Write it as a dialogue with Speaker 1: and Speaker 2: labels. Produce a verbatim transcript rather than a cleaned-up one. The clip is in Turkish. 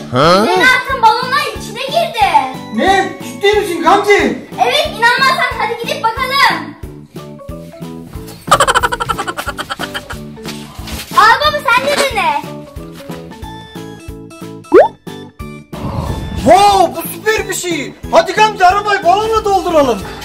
Speaker 1: Senin attığın balonlar içine girdi.
Speaker 2: Ne? Ciddi misin Gamze?
Speaker 1: Evet, inanmazsan hadi gidip bakalım. Al baba, sen de dene.
Speaker 2: Wow, bu süper bir şey. Hadi Gamze arabayı balonla dolduralım.